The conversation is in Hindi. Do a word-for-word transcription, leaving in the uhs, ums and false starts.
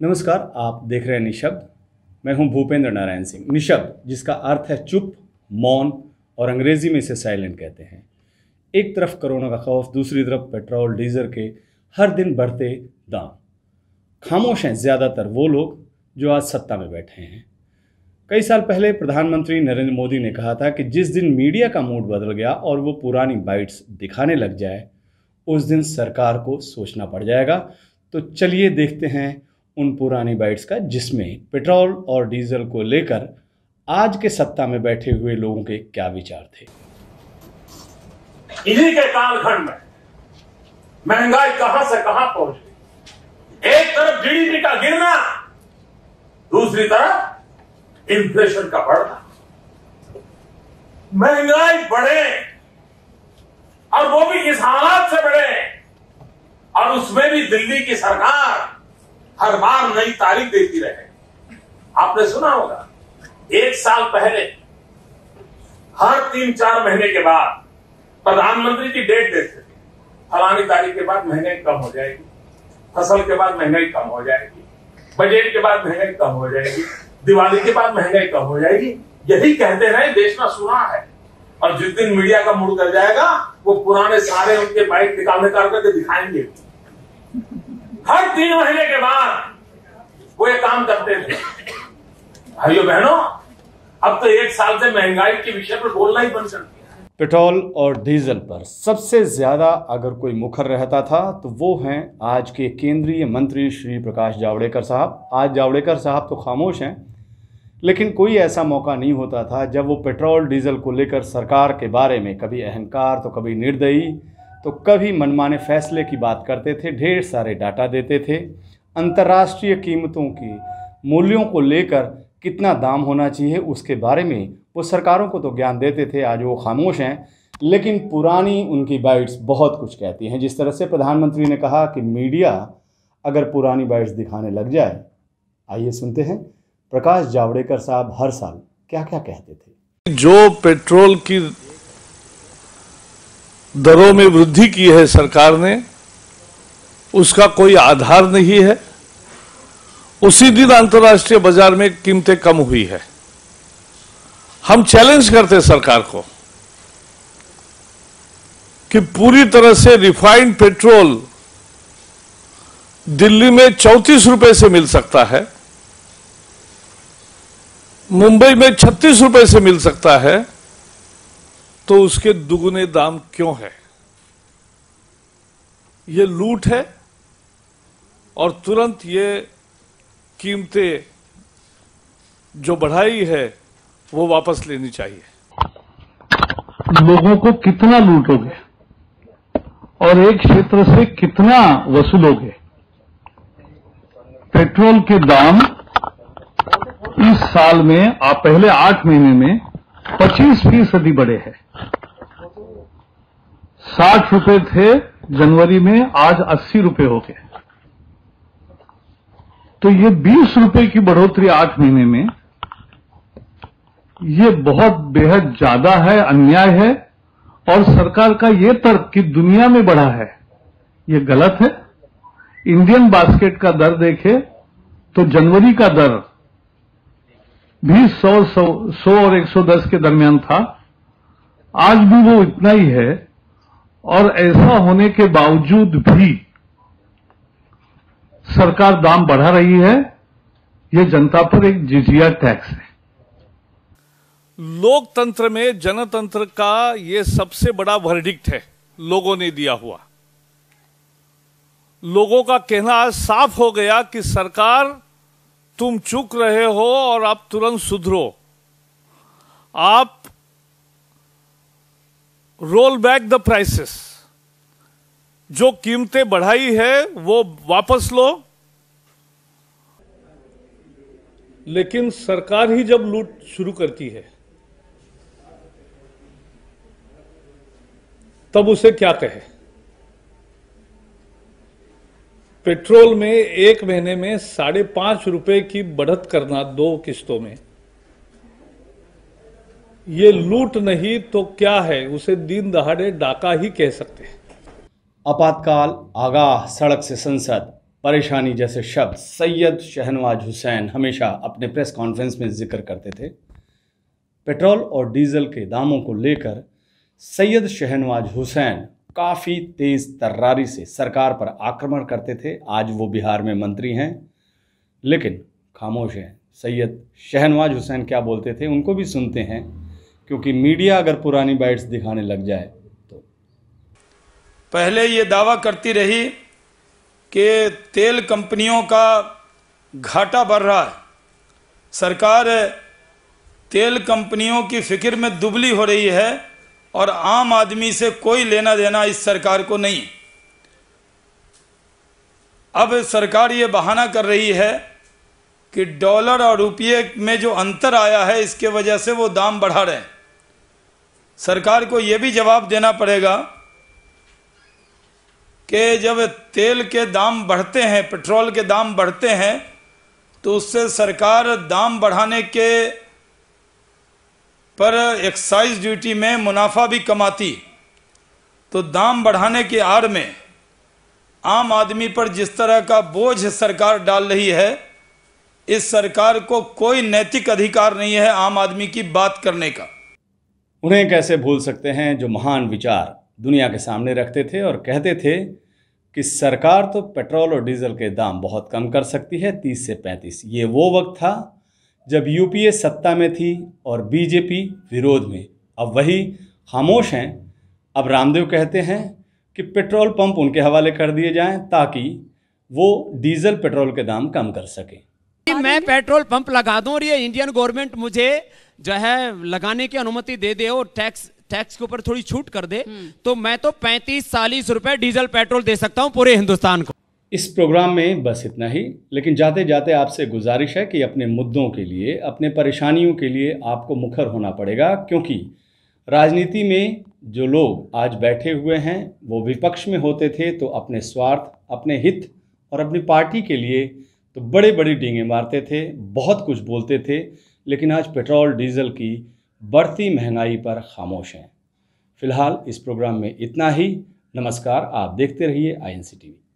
नमस्कार, आप देख रहे हैं निशब्द। मैं हूं भूपेंद्र नारायण सिंह। निशब्द जिसका अर्थ है चुप, मौन और अंग्रेजी में इसे साइलेंट कहते हैं। एक तरफ कोरोना का खौफ, दूसरी तरफ पेट्रोल डीजल के हर दिन बढ़ते दाम। खामोश हैं ज़्यादातर वो लोग जो आज सत्ता में बैठे हैं। कई साल पहले प्रधानमंत्री नरेंद्र मोदी ने कहा था कि जिस दिन मीडिया का मूड बदल गया और वो पुरानी बाइट्स दिखाने लग जाए, उस दिन सरकार को सोचना पड़ जाएगा। तो चलिए देखते हैं उन पुरानी बाइट्स का, जिसमें पेट्रोल और डीजल को लेकर आज के सत्ता में बैठे हुए लोगों के क्या विचार थे। इन्हीं के कालखंड में महंगाई कहां से कहां पहुंच गई। एक तरफ जीडीपी का गिरना, दूसरी तरफ इन्फ्लेशन का बढ़ना। महंगाई बढ़े और वो भी इस हालात से बढ़े, और उसमें भी दिल्ली की सरकार हर बार नई तारीख देती रहे। आपने सुना होगा, एक साल पहले हर तीन चार महीने के बाद प्रधानमंत्री की डेट देते थे, फलानी तारीख के बाद महंगाई कम हो जाएगी, फसल के बाद महंगाई कम हो जाएगी, बजट के बाद महंगाई कम हो जाएगी, दिवाली के बाद महंगाई कम हो जाएगी। यही कहते रहे, देश में सुना है। और जिस दिन मीडिया का मूड कर जाएगा, वो पुराने सारे उनके बाइक निकाल निकाल करके दिखाएंगे। हर तीन महीने के बाद वो ये काम करते थे। भाइयों बहनों, अब तो एक साल से महंगाई के विषय पर बोलना ही बंद कर दिया है। पेट्रोल और डीजल पर सबसे ज्यादा अगर कोई मुखर रहता था तो वो हैं आज के केंद्रीय मंत्री श्री प्रकाश जावड़ेकर साहब। आज जावड़ेकर साहब तो खामोश हैं, लेकिन कोई ऐसा मौका नहीं होता था जब वो पेट्रोल डीजल को लेकर सरकार के बारे में कभी अहंकार तो कभी निर्दयी तो कभी मनमाने फैसले की बात करते थे। ढेर सारे डाटा देते थे। अंतर्राष्ट्रीय कीमतों की मूल्यों को लेकर कितना दाम होना चाहिए उसके बारे में वो सरकारों को तो ज्ञान देते थे। आज वो खामोश हैं, लेकिन पुरानी उनकी बाइट्स बहुत कुछ कहती हैं। जिस तरह से प्रधानमंत्री ने कहा कि मीडिया अगर पुरानी बाइट्स दिखाने लग जाए, आइए सुनते हैं प्रकाश जावड़ेकर साहब हर साल क्या क्या कहते थे। जो पेट्रोल की दरों में वृद्धि की है सरकार ने, उसका कोई आधार नहीं है। उसी दिन अंतर्राष्ट्रीय बाजार में कीमतें कम हुई है। हम चैलेंज करते सरकार को कि पूरी तरह से रिफाइंड पेट्रोल दिल्ली में चौंतीस रुपए से मिल सकता है, मुंबई में छत्तीस रुपए से मिल सकता है, तो उसके दुगने दाम क्यों है? ये लूट है और तुरंत ये कीमतें जो बढ़ाई है वो वापस लेनी चाहिए। लोगों को कितना लूटोगे और एक क्षेत्र से कितना वसूलोगे? पेट्रोल के दाम इस साल में, आप पहले आठ महीने में पच्चीस फीसदी बढ़े हैं। साठ रुपए थे जनवरी में, आज अस्सी रुपए हो गए। तो ये बीस रुपए की बढ़ोतरी आठ महीने में, ये बहुत बेहद ज्यादा है, अन्याय है। और सरकार का ये तर्क कि दुनिया में बढ़ा है, ये गलत है। इंडियन बास्केट का दर देखे तो जनवरी का दर भी सौ सौ सौ और एक सौ दस के दरमियान था, आज भी वो इतना ही है। और ऐसा होने के बावजूद भी सरकार दाम बढ़ा रही है। ये जनता पर एक जिजिया टैक्स है। लोकतंत्र में जनतंत्र का ये सबसे बड़ा वर्डिक्ट है, लोगों ने दिया हुआ। लोगों का कहना आज साफ हो गया कि सरकार तुम चूक रहे हो और आप तुरंत सुधरो। आप रोल बैक द प्राइसेस, जो कीमतें बढ़ाई है वो वापस लो। लेकिन सरकार ही जब लूट शुरू करती है तब उसे क्या कहे? पेट्रोल में एक महीने में साढ़े पांच रुपए की बढ़त करना दो किस्तों में, ये लूट नहीं तो क्या है? उसे दिन दहाड़े डाका ही कह सकते हैं। आपातकाल, आगाह, सड़क से संसद, परेशानी जैसे शब्द सैयद शहनवाज हुसैन हमेशा अपने प्रेस कॉन्फ्रेंस में जिक्र करते थे। पेट्रोल और डीजल के दामों को लेकर सैयद शहनवाज हुसैन काफ़ी तेज़ तर्रारी से सरकार पर आक्रमण करते थे। आज वो बिहार में मंत्री हैं लेकिन खामोश हैं। सैयद शहनवाज हुसैन क्या बोलते थे उनको भी सुनते हैं, क्योंकि मीडिया अगर पुरानी बाइट्स दिखाने लग जाए तो। पहले ये दावा करती रही कि तेल कंपनियों का घाटा बढ़ रहा है, सरकार तेल कंपनियों की फिक्र में दुबली हो रही है और आम आदमी से कोई लेना देना इस सरकार को नहीं। अब सरकार ये बहाना कर रही है कि डॉलर और रुपये में जो अंतर आया है इसके वजह से वो दाम बढ़ा रहे हैं। सरकार को ये भी जवाब देना पड़ेगा कि जब तेल के दाम बढ़ते हैं, पेट्रोल के दाम बढ़ते हैं, तो उससे सरकार दाम बढ़ाने के पर एक्साइज ड्यूटी में मुनाफा भी कमाती, तो दाम बढ़ाने की आड़ में आम आदमी पर जिस तरह का बोझ सरकार डाल रही है, इस सरकार को कोई नैतिक अधिकार नहीं है आम आदमी की बात करने का। उन्हें कैसे भूल सकते हैं जो महान विचार दुनिया के सामने रखते थे और कहते थे कि सरकार तो पेट्रोल और डीजल के दाम बहुत कम कर सकती है, तीस से पैंतीस। ये वो वक्त था जब यूपीए सत्ता में थी और बीजेपी विरोध में। अब वही खामोश हैं। अब रामदेव कहते हैं कि पेट्रोल पंप उनके हवाले कर दिए जाएं ताकि वो डीजल पेट्रोल के दाम कम कर सकें। मैं पेट्रोल पंप लगा दूं और ये इंडियन गवर्नमेंट मुझे जो है लगाने की अनुमति दे दे और टैक्स टैक्स के ऊपर थोड़ी छूट कर दे, तो मैं तो पैंतीस चालीस रुपए डीजल पेट्रोल दे सकता हूं पूरे हिंदुस्तान को। इस प्रोग्राम में बस इतना ही, लेकिन जाते जाते आपसे गुजारिश है कि अपने मुद्दों के लिए, अपने परेशानियों के लिए आपको मुखर होना पड़ेगा, क्योंकि राजनीति में जो लोग आज बैठे हुए हैं वो विपक्ष में होते थे तो अपने स्वार्थ, अपने हित और अपनी पार्टी के लिए तो बड़े बड़ी डींगे मारते थे, बहुत कुछ बोलते थे, लेकिन आज पेट्रोल डीजल की बढ़ती महंगाई पर खामोश हैं। फिलहाल इस प्रोग्राम में इतना ही। नमस्कार, आप देखते रहिए I N C T we.